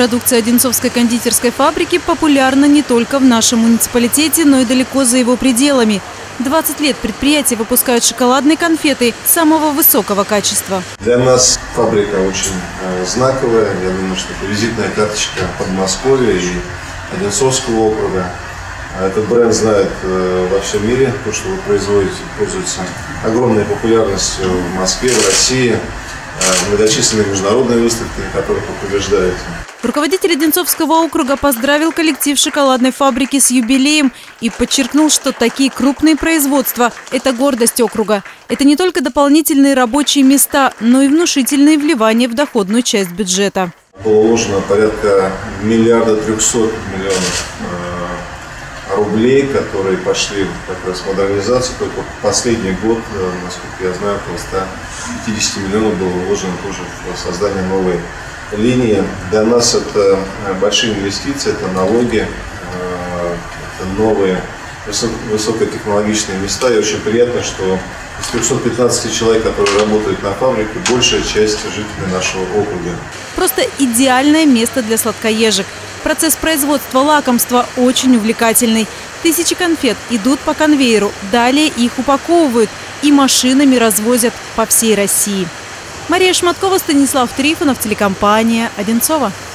Продукция Одинцовской кондитерской фабрики популярна не только в нашем муниципалитете, но и далеко за его пределами. 20 лет предприятие выпускает шоколадные конфеты самого высокого качества. Для нас фабрика очень знаковая. Я думаю, что это визитная карточка Подмосковья и Одинцовского округа. Этот бренд знает во всем мире. То, что вы производите, пользуется огромной популярностью в Москве, в России. Многочисленные международные выставки, на которых вы побеждаете. Руководитель Одинцовского округа поздравил коллектив шоколадной фабрики с юбилеем и подчеркнул, что такие крупные производства – это гордость округа. Это не только дополнительные рабочие места, но и внушительные вливания в доходную часть бюджета. Было вложено порядка 1 300 000 000 рублей, которые пошли как раз в модернизацию. Только последний год, насколько я знаю, около 150 миллионов было вложено тоже в создание новой линии. Для нас это большие инвестиции, это налоги, это новые высокотехнологичные места. И очень приятно, что из 315 человек, которые работают на фабрике, большая часть жителей нашего округа. Просто идеальное место для сладкоежек. Процесс производства лакомства очень увлекательный. Тысячи конфет идут по конвейеру, далее их упаковывают и машинами развозят по всей России. Мария Шматкова, Станислав Трифонов, телекомпания «Одинцово».